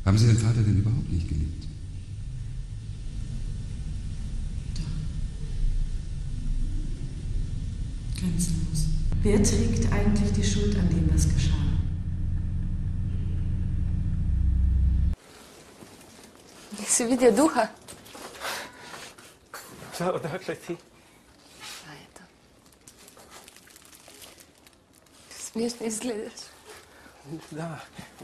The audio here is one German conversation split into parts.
Haben Sie Ihren Vater denn überhaupt nicht geliebt? Doch. Grenzenlos. Wer trägt eigentlich die Schuld an dem, was geschah? Си видя духа? Odakle ti? А ето. Смешно изгледаш. Da.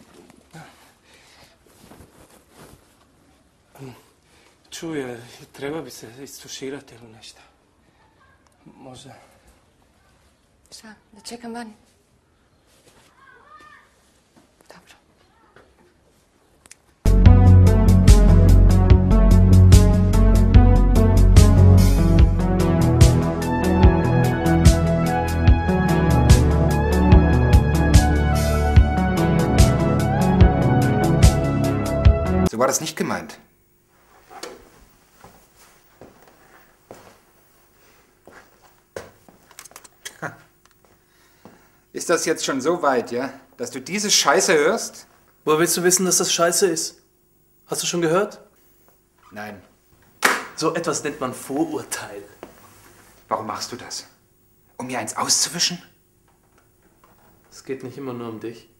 Čuje, treba bi se istuširati ili nešto. Možda. Šta, da čekam vani? Dobro. So war das nicht gemeint. Ist das jetzt schon so weit, ja? Dass du diese Scheiße hörst? Woher willst du wissen, dass das scheiße ist? Hast du schon gehört? Nein. So etwas nennt man Vorurteil. Warum machst du das? Um mir eins auszuwischen? Es geht nicht immer nur um dich.